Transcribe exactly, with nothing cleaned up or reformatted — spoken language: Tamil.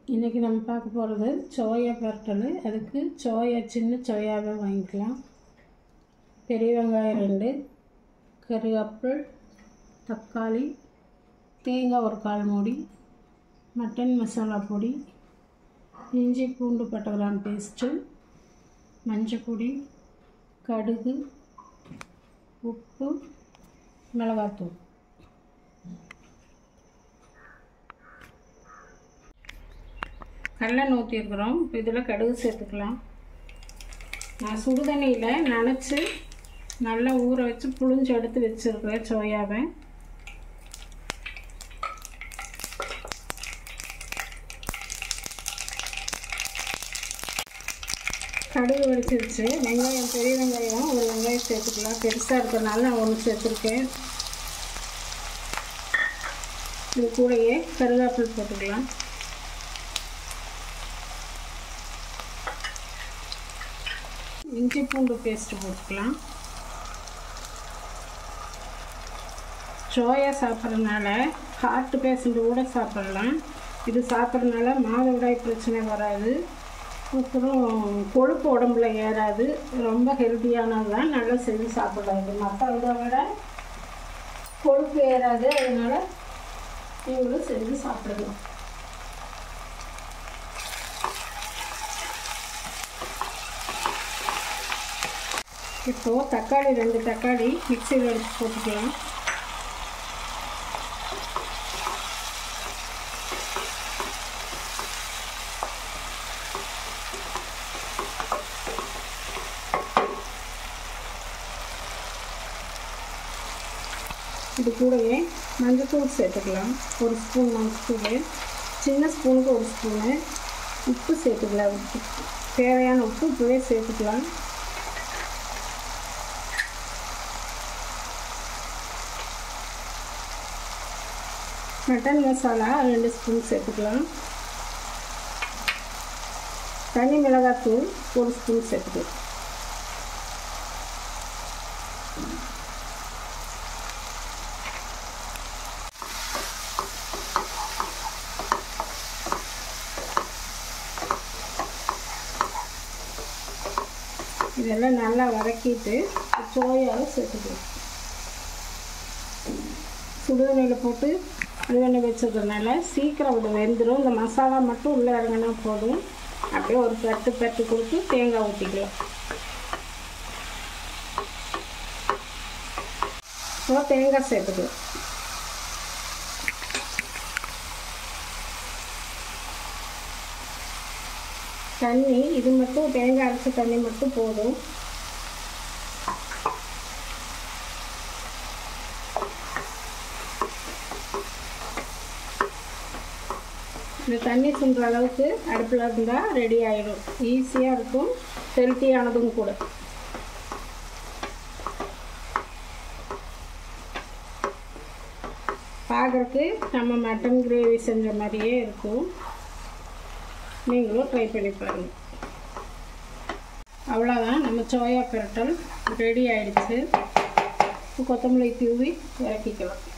இன்றைக்கி நம்ம பார்க்க போகிறது சோயா பரட்டல். அதுக்கு சோயா சின்ன சோயாவை வாங்கிக்கலாம். பெரிய வெங்காயம் ரெண்டு, கருவேப்பிலை, தக்காளி, தேங்காய் ஒரு கால் மூடி, மட்டன் மசாலா பொடி, இஞ்சி பூண்டு பட்டை கிராம்பு பேஸ்ட்டு, மஞ்சள் பொடி, கடுகு, உப்பு, மிளகாத்தூள். கடலை ஊற்றிருக்கிறோம். இப்போ இதில் கடுகு சேர்த்துக்கலாம். நான் சுடு தண்ணியில் நனைச்சி நல்லா ஊற வச்சு புழிஞ்சு எடுத்து வச்சுருக்கிறேன் சோயாவை. கடுகு வெடிச்சிருச்சு. வெங்காயம், பெரிய வெங்காயம் ஒரு வெங்காயம் சேர்த்துக்கலாம். பெருசாக இருக்கிறதுனால நான் ஒன்று சேர்த்துருக்கேன். இது கூடயே கருவேப்பிலை போட்டுக்கலாம். இஞ்சி பூண்டு பேஸ்ட்டு போட்டுக்கலாம். சோயா சாப்பிட்றதுனால ஹார்ட் பேஷண்ட்டு கூட சாப்பிட்லாம். இது சாப்பிட்றதுனால மாதவிடாய் பிரச்சனை வராது. அப்புறம் கொழுப்பு உடம்புல ஏறாது. ரொம்ப ஹெல்த்தியானது தான். நல்லா செஞ்சு சாப்பிடாது. மற்ற இதை விட கொழுப்பு ஏறாது. அதனால் நீங்களும் செஞ்சு சாப்பிடலாம். இப்போது தக்காளி ரெண்டு தக்காளி மிக்சியில் எடுத்து போட்டுக்கலாம். இது கூடவே மஞ்சள்தூள் சேர்த்துக்கலாம். ஒரு ஸ்பூன் மஞ்சள்தூள், சின்ன ஸ்பூனுக்கு ஒரு ஸ்பூனு. உப்பு சேர்த்துக்கலாம். உப்பு தேவையான உப்பு இப்போவே சேர்த்துக்கலாம். மட்டன் மசாலா ரெண்டு ஸ்பூன் சேர்த்துக்கலாம். தனி மிளகாத்தூள் ஒரு ஸ்பூன் சேர்த்துக்கலாம். இதெல்லாம் நல்லா வதக்கிட்டு சோயாவை சேர்த்துக்கலாம். சுடுதண்ணியில் போட்டு சுடுதண்ணி வச்சுக்கிறதுனால சீக்கிரம் அது வெந்துடும். இந்த மசாலா மட்டும் உள்ளே இறங்கினா போதும். அப்படியே ஒரு பெட்டு பெட்டு கொடுத்து தேங்காய் ஊற்றிக்கலாம். இப்போ தேங்காய் சேர்த்துக்கலாம். தண்ணி இது மட்டும் தேங்காய் அரைச்ச தண்ணி மட்டும் போதும். இந்த தண்ணி சுண்டுற அளவுக்கு அடுப்பில் இருந்தால் ரெடி ஆகிடும். ஈஸியாக இருக்கும், ஹெல்த்தியானதும் கூட. பார்க்குறதுக்கு நம்ம மட்டன் கிரேவி செஞ்ச மாதிரியே இருக்கும். நீங்களும் ட்ரை பண்ணி பாருங்கள். அவ்வளோதான், நம்ம சோயா பரட்டல் ரெடி ஆகிடுச்சு. கொத்தமல்லி தூவி இறக்கிக்கலாம்.